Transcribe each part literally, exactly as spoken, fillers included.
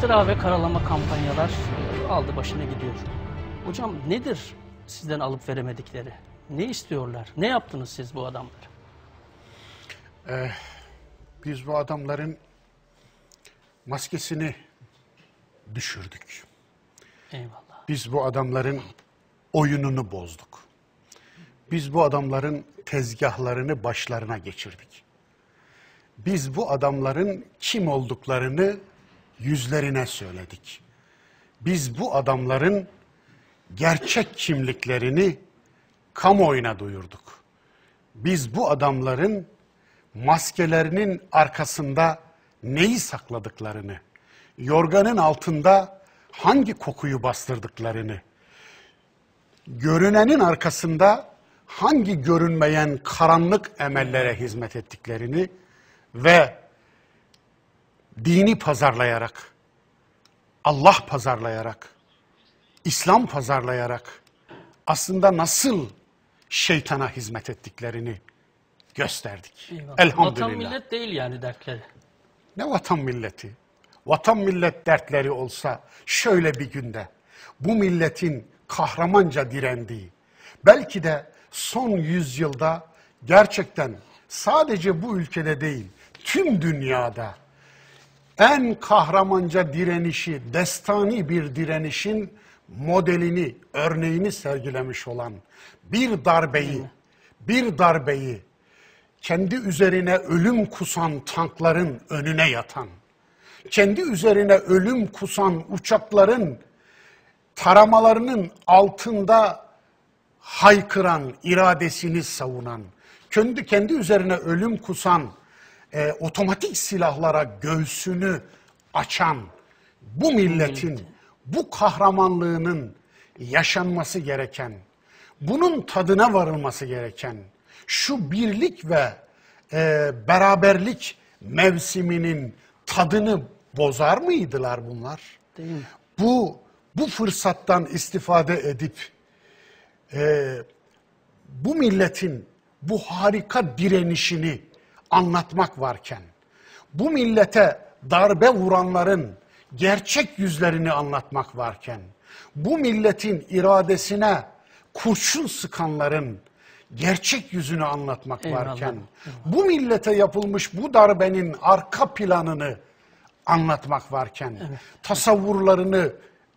İftira ve karalama kampanyalar aldı başına gidiyor. Hocam nedir sizden alıp veremedikleri? Ne istiyorlar? Ne yaptınız siz bu adamlara? Ee, biz bu adamların maskesini düşürdük. Eyvallah. Biz bu adamların oyununu bozduk. Biz bu adamların tezgahlarını başlarına geçirdik. Biz bu adamların kim olduklarını yüzlerine söyledik. Biz bu adamların gerçek kimliklerini kamuoyuna duyurduk. Biz bu adamların maskelerinin arkasında neyi sakladıklarını, yorganın altında hangi kokuyu bastırdıklarını, görünenin arkasında hangi görünmeyen karanlık emellere hizmet ettiklerini ve dini pazarlayarak, Allah pazarlayarak, İslam pazarlayarak aslında nasıl şeytana hizmet ettiklerini gösterdik. Eyvallah. Elhamdülillah. Vatan millet değil yani dertleri. Ne vatan milleti? Vatan millet dertleri olsa şöyle bir günde bu milletin kahramanca direndiği, belki de son yüzyılda gerçekten sadece bu ülkede değil, tüm dünyada en kahramanca direnişi, destani bir direnişin modelini, örneğini sergilemiş olan bir darbeyi, bir darbeyi kendi üzerine ölüm kusan tankların önüne yatan, kendi üzerine ölüm kusan uçakların taramalarının altında haykıran, iradesini savunan, kendi, kendi üzerine ölüm kusan, e, otomatik silahlara göğsünü açan bu milletin, bu kahramanlığının yaşanması gereken, bunun tadına varılması gereken, şu birlik ve e, beraberlik mevsiminin tadını bozar mıydılar bunlar? Değil mi? Bu, bu fırsattan istifade edip e, bu milletin bu harika direnişini anlatmak varken, bu millete darbe vuranların gerçek yüzlerini anlatmak varken, bu milletin iradesine kurşun sıkanların gerçek yüzünü anlatmak Eyvallah, varken, eyvallah. bu millete yapılmış bu darbenin arka planını anlatmak varken, Evet. tasavvurlarını,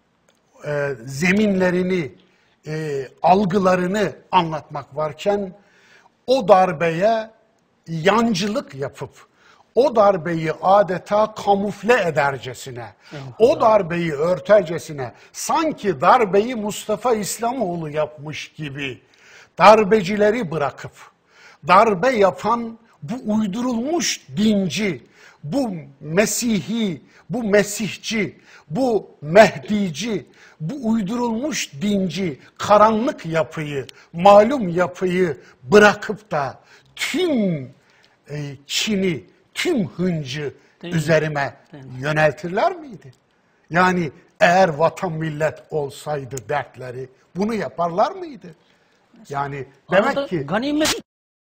e, zeminlerini, e, algılarını anlatmak varken, o darbeye yancılık yapıp, o darbeyi adeta kamufle edercesine, Evet. o darbeyi örtercesine, sanki darbeyi Mustafa İslamoğlu yapmış gibi darbecileri bırakıp, darbe yapan bu uydurulmuş dinci, bu Mesihi, bu Mesihçi, bu Mehdici, bu uydurulmuş dinci, karanlık yapıyı, malum yapıyı bırakıp da tüm e, kini, tüm hıncı Değil mi? üzerime Değil mi? yöneltirler miydi? Yani eğer vatan millet olsaydı dertleri bunu yaparlar mıydı? Yani demek Arada ki ganimet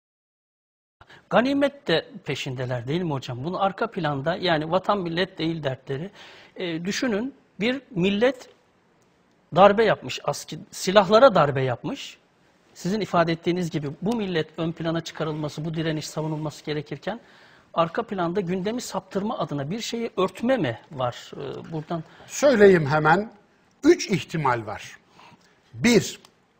ganimet de peşindeler değil mi hocam? Bunun arka planda yani vatan millet değil dertleri. E, düşünün bir millet darbe yapmış, aski, silahlara darbe yapmış. Sizin ifade ettiğiniz gibi bu millet ön plana çıkarılması, bu direniş savunulması gerekirken arka planda gündemi saptırma adına bir şeyi örtme mi var e, buradan? söyleyeyim hemen, üç ihtimal var. Bir,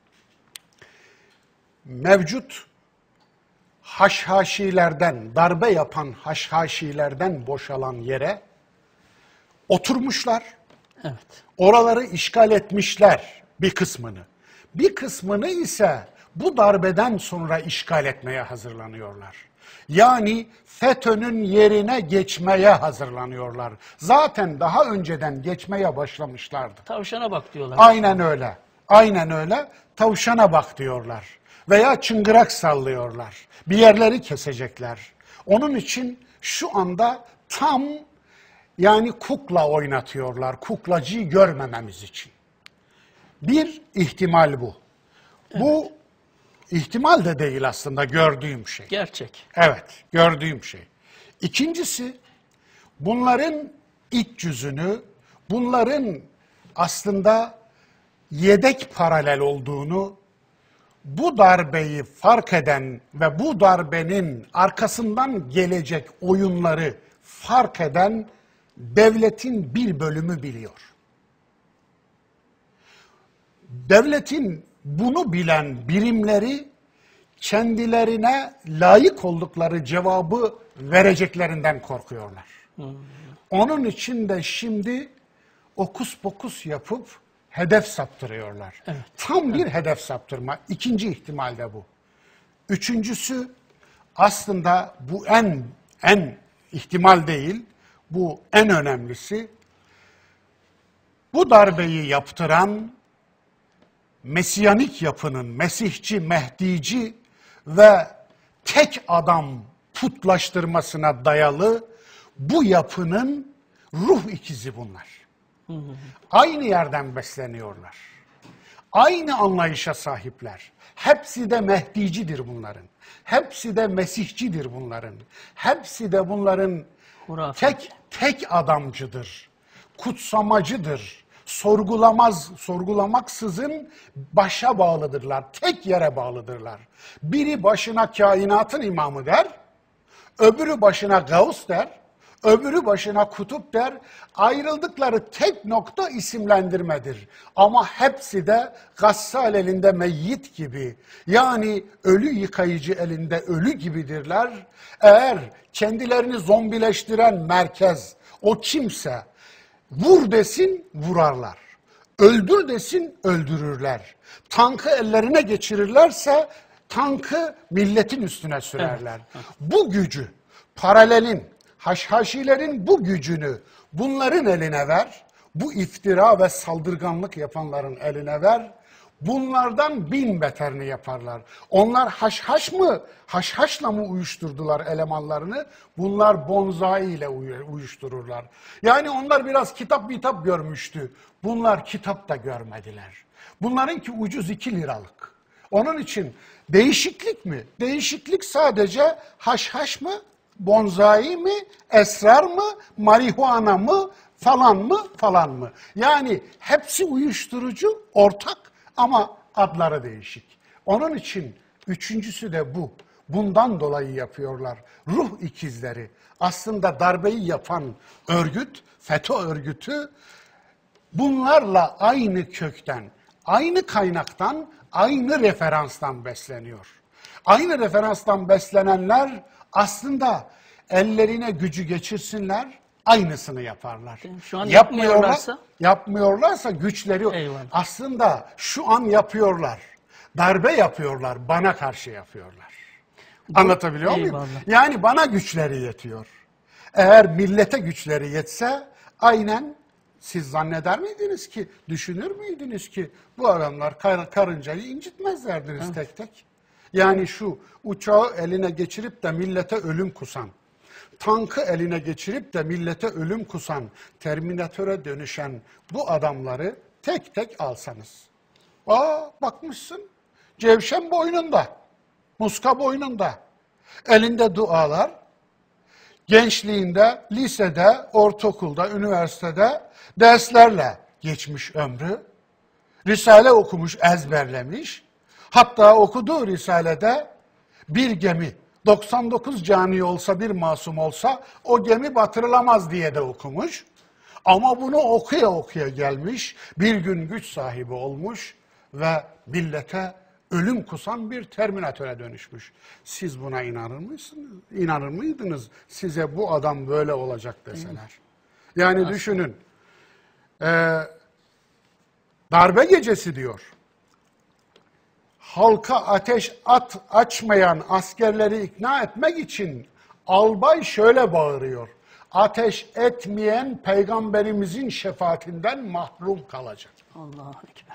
mevcut haşhaşilerden, darbe yapan haşhaşilerden boşalan yere oturmuşlar, Evet. oraları işgal etmişler bir kısmını. Bir kısmını ise bu darbeden sonra işgal etmeye hazırlanıyorlar. Yani FETÖ'nün yerine geçmeye hazırlanıyorlar. Zaten daha önceden geçmeye başlamışlardı. Tavşana bak diyorlar. Aynen öyle. Aynen öyle. Tavşana bak diyorlar. Veya çıngırak sallıyorlar. Bir yerleri kesecekler. Onun için şu anda tam yani kukla oynatıyorlar. Kuklacıyı görmememiz için. Bir ihtimal bu. Evet. Bu ihtimal de değil aslında gördüğüm şey. Gerçek. Evet, gördüğüm şey. İkincisi, bunların iç yüzünü, bunların aslında yedek paralel olduğunu, bu darbeyi fark eden ve bu darbenin arkasından gelecek oyunları fark eden devletin bir bölümü biliyor. Devletin bunu bilen birimleri kendilerine layık oldukları cevabı vereceklerinden korkuyorlar. Hmm. Onun için de şimdi okus pokus yapıp hedef saptırıyorlar. Evet. Tam bir evet. hedef saptırma. İkinci ihtimal de bu. Üçüncüsü aslında bu en en ihtimal değil, bu en önemlisi. Bu darbeyi yaptıran Mesiyanik yapının, Mesihçi, Mehdici ve tek adam putlaştırmasına dayalı bu yapının ruh ikizi bunlar. Hı hı. Aynı yerden besleniyorlar. Aynı anlayışa sahipler. Hepsi de Mehdicidir bunların. Hepsi de Mesihçidir bunların. Hepsi de bunların Hurafet. tek tek adamcıdır. Kutsamacıdır. Sorgulamaz, sorgulamaksızın başa bağlıdırlar. Tek yere bağlıdırlar. Biri başına kainatın imamı der, öbürü başına Gavs der, öbürü başına kutup der. Ayrıldıkları tek nokta isimlendirmedir. Ama hepsi de gassal elinde meyyit gibi, yani ölü yıkayıcı elinde ölü gibidirler. Eğer kendilerini zombileştiren merkez o kimse, vur desin vurarlar, öldür desin öldürürler. Tankı ellerine geçirirlerse tankı milletin üstüne sürerler. Evet. Bu gücü, paralelin, haşhaşilerin bu gücünü bunların eline ver, bu iftira ve saldırganlık yapanların eline ver, bunlardan bin beterini yaparlar. Onlar haşhaş mı, haşhaşla mı uyuşturdular elemanlarını? Bunlar bonzai ile uyuştururlar. Yani onlar biraz kitap bitap görmüştü. Bunlar kitap da görmediler. Bunlarınki ucuz iki liralık. Onun için değişiklik mi? Değişiklik sadece haşhaş mı, bonzai mi, esrar mı, marihuana mı, falan mı, falan mı? Yani hepsi uyuşturucu, ortak ama adları değişik. Onun için üçüncüsü de bu. Bundan dolayı yapıyorlar. Ruh ikizleri. Aslında darbeyi yapan örgüt, FETÖ örgütü bunlarla aynı kökten, aynı kaynaktan, aynı referanstan besleniyor. Aynı referanstan beslenenler aslında ellerine gücü geçirsinler, aynısını yaparlar. Şu an yapmıyorlarsa? Yapmıyorlarsa güçleri Eyvallah. Aslında şu an yapıyorlar. Darbe yapıyorlar, bana karşı yapıyorlar. Bu, Anlatabiliyor eyvallah. muyum? Yani bana güçleri yetiyor. Eğer millete güçleri yetse aynen siz zanneder miydiniz ki, düşünür müydünüz ki bu adamlar kar, karıncayı incitmezderdiniz Hı. tek tek? Yani şu uçağı eline geçirip de millete ölüm kusan, tankı eline geçirip de millete ölüm kusan, Terminatöre dönüşen bu adamları tek tek alsanız. Aa bakmışsın, cevşen boynunda, muska boynunda, elinde dualar, gençliğinde, lisede, ortaokulda, üniversitede derslerle geçmiş ömrü, Risale okumuş, ezberlemiş, hatta okuduğu Risale'de bir gemi, doksan dokuz cani olsa bir masum olsa o gemi batırılamaz diye de okumuş. Ama bunu okuya okuya gelmiş, bir gün güç sahibi olmuş ve millete ölüm kusan bir Terminatöre dönüşmüş. Siz buna inanır mısınız? İnanır mıydınız size bu adam böyle olacak deseler? Yani Aslında. düşünün, e, darbe gecesi diyor. Halka ateş at açmayan askerleri ikna etmek için albay şöyle bağırıyor. Ateş etmeyen peygamberimizin şefaatinden mahrum kalacak. Allahu Ekber.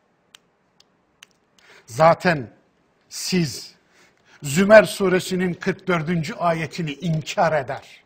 Zaten siz Zümer suresinin kırk dördüncü ayetini inkar eder.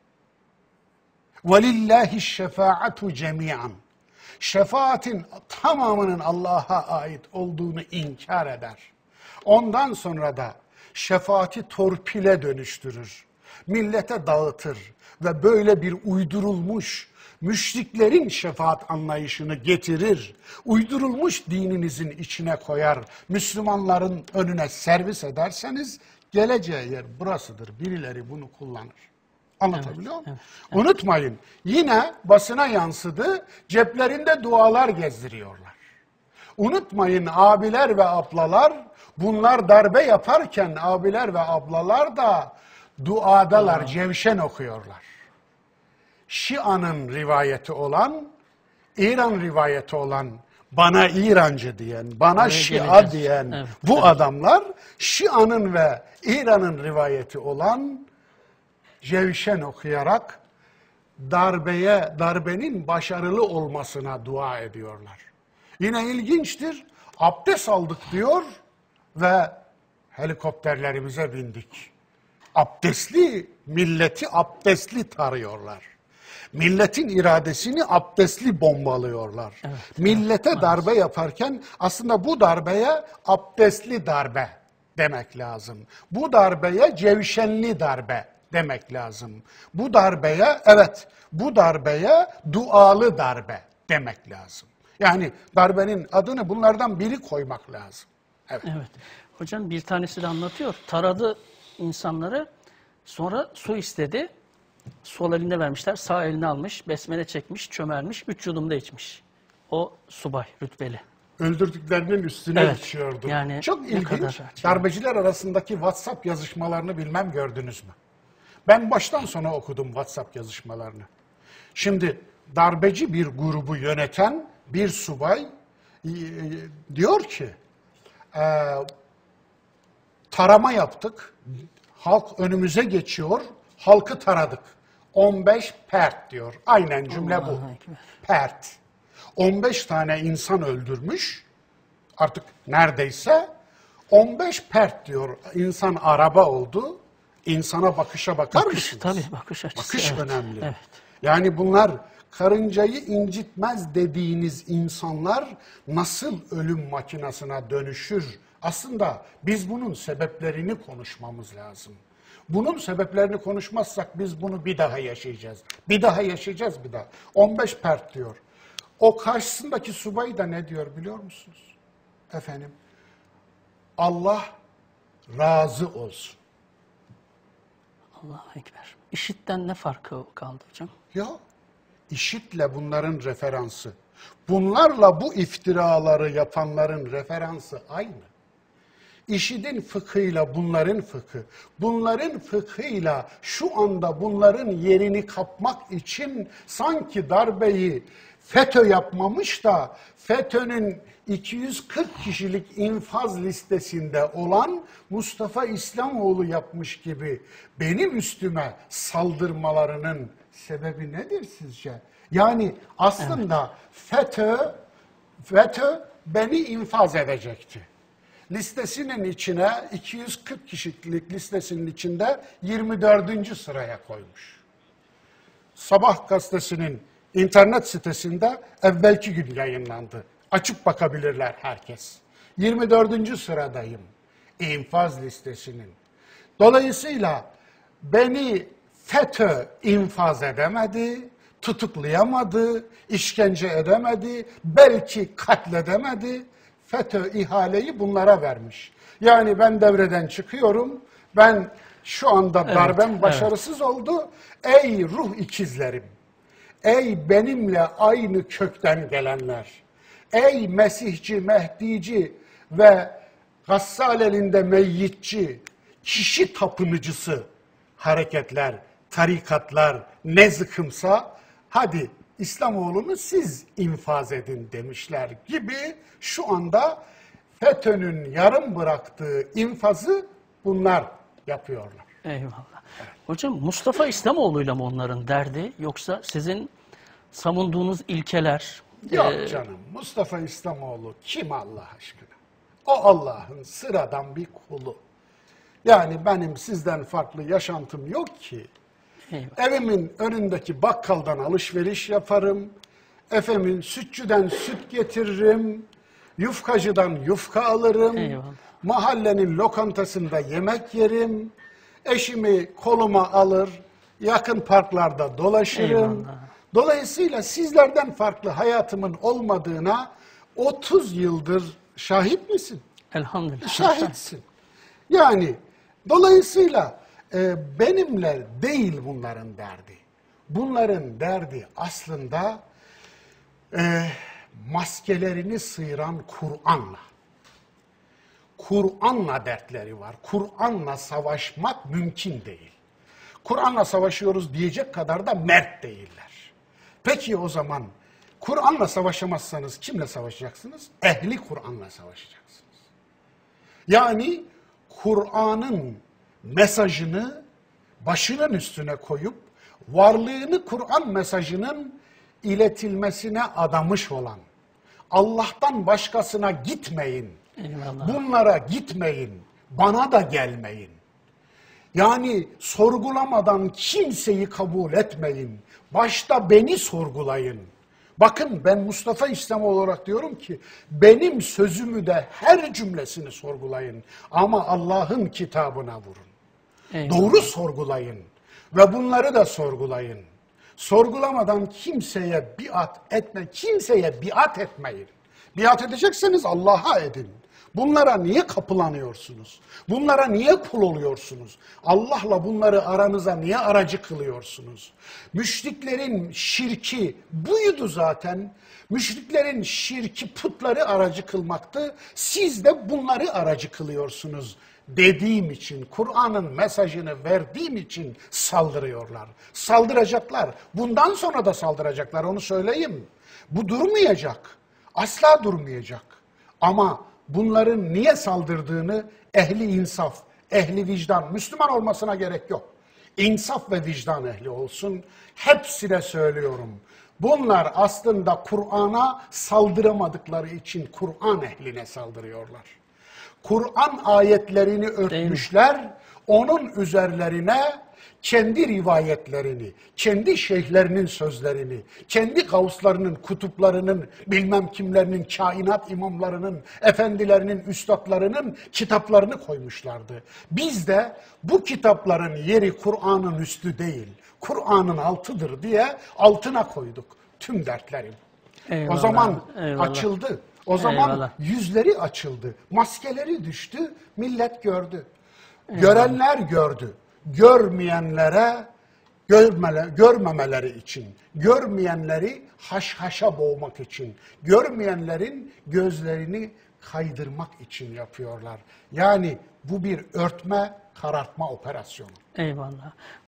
وَلِلَّهِ الشَّفَاعَةُ جَمِيعًا. Şefaatin tamamının Allah'a ait olduğunu inkar eder. Ondan sonra da şefaati torpile dönüştürür. millete dağıtır ve böyle bir uydurulmuş müşriklerin şefaat anlayışını getirir, uydurulmuş dininizin içine koyar, Müslümanların önüne servis ederseniz geleceği yer burasıdır. Birileri bunu kullanır. Anlatabiliyor muyum? Evet, evet, evet. Unutmayın, yine basına yansıdı, ceplerinde dualar gezdiriyorlar. Unutmayın, abiler ve ablalar, bunlar darbe yaparken abiler ve ablalar da duadalar, evet. Cevşen okuyorlar. Şia'nın rivayeti olan, İran rivayeti olan, bana İrancı diyen, bana Oraya Şia geleceğiz. diyen evet, bu evet. adamlar, Şia'nın ve İran'ın rivayeti olan Cevşen okuyarak darbeye, darbenin başarılı olmasına dua ediyorlar. Yine ilginçtir, abdest aldık diyor ve helikopterlerimize bindik. Abdestli, milleti abdestli tarıyorlar. Milletin iradesini abdestli bombalıyorlar. Evet, Millete evet, darbe yaparken aslında bu darbeye abdestli darbe demek lazım. Bu darbeye cevşenli darbe demek lazım. Bu darbeye, evet, bu darbeye dualı darbe demek lazım. Yani darbenin adını bunlardan biri koymak lazım. Evet. Evet. Hocam bir tanesi de anlatıyor. Taradı insanları, sonra su istedi. Sol elinde vermişler, sağ elini almış, besmele çekmiş, çömermiş, üç yudumda içmiş. O subay, rütbeli. Öldürdüklerinin üstüne evet, içiyordu. Yani çok ilginç. Darbeciler arasındaki WhatsApp yazışmalarını bilmem gördünüz mü? Ben baştan sona okudum WhatsApp yazışmalarını. Şimdi darbeci bir grubu yöneten bir subay e, diyor ki e, tarama yaptık, halk önümüze geçiyor, halkı taradık. on beş pert diyor. Aynen cümle bu. Pert. on beş tane insan öldürmüş. Artık neredeyse on beş pert diyor. İnsan araba oldu. İnsana bakışa bakar bakış, mısınız? Tabii bakış açısı. Bakış evet, önemli. Evet. Yani bunlar karıncayı incitmez dediğiniz insanlar nasıl ölüm makinasına dönüşür? Aslında biz bunun sebeplerini konuşmamız lazım. Bunun sebeplerini konuşmazsak biz bunu bir daha yaşayacağız. Bir daha yaşayacağız bir daha. on beş pert diyor. O karşısındaki subay da ne diyor biliyor musunuz? Efendim, Allah razı olsun. Allahu Ekber. İşitten ne farkı kaldı hocam? Ya, IŞİD'le bunların referansı. Bunlarla bu iftiraları yapanların referansı aynı. IŞİD'in fıkhıyla bunların fıkhı, bunların fıkhıyla şu anda bunların yerini kapmak için sanki darbeyi FETÖ yapmamış da FETÖ'nün iki yüz kırk kişilik infaz listesinde olan Mustafa İslamoğlu yapmış gibi benim üstüme saldırmalarının sebebi nedir sizce? Yani aslında evet. FETÖ, FETÖ beni infaz edecekti. Listesinin içine iki yüz kırk kişilik listesinin içinde yirmi dördüncü sıraya koymuş. Sabah gazetesinin internet sitesinde evvelki gün yayınlandı. Açıp bakabilirler herkes. yirmi dördüncü sıradayım infaz listesinin. Dolayısıyla beni FETÖ infaz edemedi, tutuklayamadı, işkence edemedi, belki katledemedi. FETÖ ihaleyi bunlara vermiş. Yani ben devreden çıkıyorum, ben şu anda evet, darbem başarısız evet. oldu. Ey ruh ikizlerim, ey benimle aynı kökten gelenler, ey Mesihçi, Mehdici ve Gassal elinde meyyitçi, kişi tapınıcısı hareketler, tarikatlar ne zıkımsa hadi İslamoğlu'nu siz infaz edin demişler gibi şu anda FETÖ'nün yarım bıraktığı infazı bunlar yapıyorlar. Eyvallah. Evet. Hocam Mustafa İslamoğlu'yla mı onların derdi yoksa sizin savunduğunuz ilkeler? Yok e... canım, Mustafa İslamoğlu kim Allah aşkına? O Allah'ın sıradan bir kulu. Yani benim sizden farklı yaşantım yok ki. Eyvallah. Evimin önündeki bakkaldan alışveriş yaparım. Efendim sütçüden süt getiririm. Yufkacıdan yufka alırım. Eyvallah. Mahallenin lokantasında yemek yerim. eşimi koluma alır, yakın parklarda dolaşırım. Eyvallah. Dolayısıyla sizlerden farklı hayatımın olmadığına otuz yıldır şahit misin? Elhamdülillah. Şahitsin. Yani dolayısıyla e, benimle değil bunların derdi. Bunların derdi aslında e, maskelerini sıyıran Kur'an'la. Kur'an'la dertleri var. Kur'an'la savaşmak mümkün değil. Kur'an'la savaşıyoruz diyecek kadar da mert değiller. Peki o zaman Kur'an'la savaşamazsanız kimle savaşacaksınız? Ehli Kur'an'la savaşacaksınız. Yani Kur'an'ın mesajını başının üstüne koyup varlığını Kur'an mesajının iletilmesine adamış olan, Allah'tan başkasına gitmeyin, Eyvallah. bunlara gitmeyin, bana da gelmeyin. Yani sorgulamadan kimseyi kabul etmeyin. Başta beni sorgulayın. Bakın ben Mustafa İslam olarak diyorum ki benim sözümü de her cümlesini sorgulayın. Ama Allah'ın kitabına vurun. Eyvallah. Doğru sorgulayın. Ve bunları da sorgulayın. Sorgulamadan kimseye biat etme, kimseye biat etmeyin. Biat edecekseniz Allah'a edin. Bunlara niye kapılanıyorsunuz? Bunlara niye kul oluyorsunuz? Allah'la bunları aranıza niye aracı kılıyorsunuz? Müşriklerin şirki buydu zaten. Müşriklerin şirki putları aracı kılmaktı. Siz de bunları aracı kılıyorsunuz dediğim için, Kur'an'ın mesajını verdiğim için saldırıyorlar. Saldıracaklar. Bundan sonra da saldıracaklar, onu söyleyeyim. Bu durmayacak. Asla durmayacak. Ama bunların niye saldırdığını ehli insaf, ehli vicdan, Müslüman olmasına gerek yok. İnsaf ve vicdan ehli olsun. Hepsine söylüyorum. Bunlar aslında Kur'an'a saldıramadıkları için Kur'an ehline saldırıyorlar. Kur'an ayetlerini örtmüşler, onun üzerlerine kendi rivayetlerini, kendi şeyhlerinin sözlerini, kendi gavslarının, kutuplarının, bilmem kimlerinin, kainat imamlarının, efendilerinin, üstadlarının kitaplarını koymuşlardı. Biz de bu kitapların yeri Kur'an'ın üstü değil, Kur'an'ın altıdır diye altına koyduk tüm dertleri. Eyvallah, O zaman eyvallah. açıldı. O zaman Eyvallah. yüzleri açıldı. Maskeleri düştü. Millet gördü. Görenler gördü. Görmeyenlere görmele, görmemeleri için, görmeyenleri haşhaşa boğmak için, görmeyenlerin gözlerini kaydırmak için yapıyorlar. Yani bu bir örtme, karartma operasyonu. Eyvallah.